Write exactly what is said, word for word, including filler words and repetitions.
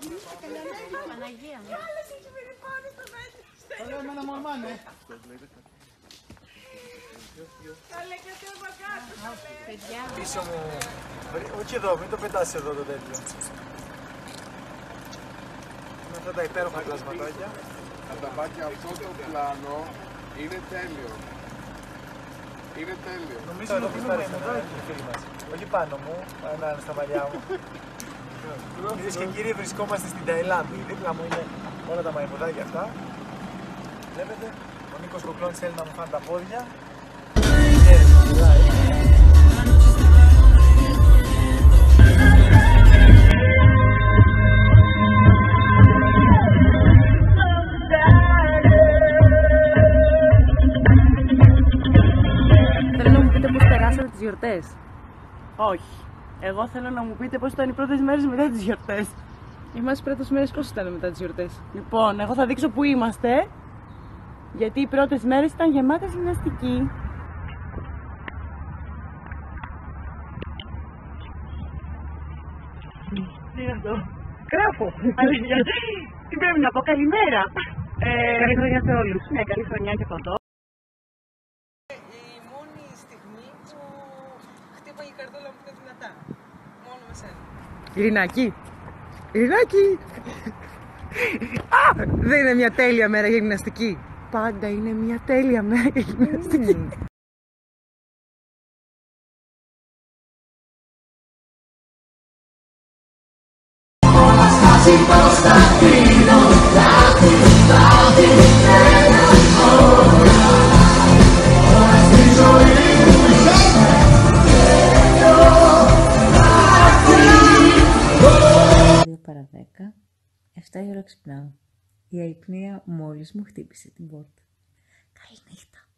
Παναγία μου. Άλλος έχει μείνει πάνω στο μέτρο. Ωραία, εμένα μου αμάνε. Καλέ και θέμα κάτω. Παιδιά. Πίσω μου. Όχι εδώ, μην το πετάσεις εδώ το τέτοιο. Με αυτά τα υπέροχα κλασματάκια. Ανταπάκι, αυτό το πλάνο είναι τέλειο. Είναι τέλειο. Νομίζω ότι είναι εδώ εκεί οι φίλοι μας. Όχι πάνω μου, να είναι στα μαλλιά μου. Κυρίες και κύριοι, βρισκόμαστε στην Ταϊλάνδη. Δίπλα μου είναι όλα τα μαϊμουδάκια αυτά. Βλέπετε, ο Νίκος Κοκλώνης θέλει να μου φάνε τα πόδια. Και μιλάει. Θέλω να μου πείτε πώς περάσατε τις γιορτές. Όχι. Εγώ θέλω να μου πείτε πώς ήταν οι πρώτες μέρες μετά τις γιορτές. Εμάς οι πρώτες μέρες πώς ήταν μετά τις γιορτές. Λοιπόν, εγώ θα δείξω που είμαστε. Γιατί οι πρώτες μέρες ήταν γεμάτες γυμναστική. Τι είναι αυτό. Γράφω. Αλήθεια. Τι πρέπει να πω, καλημέρα. Ε, καλή χρονιά σε όλους. Ναι, καλή χρονιά και από εδώ. Η μόνη στιγμή που χτύπαγε η καρδούλα μου πιο δυνατά. Μόνο με σένα. Ειρηνάκη. Ειρηνάκη. Α, δεν είναι μια τέλεια μέρα για γυμναστική. Πάντα είναι μια τέλεια μέρα για γυμναστική. δύο παρά δέκα, εφτά η ώρα ξυπνάω. Η αϊπνία μόλις μου χτύπησε την πόρτα. Καληνύχτα.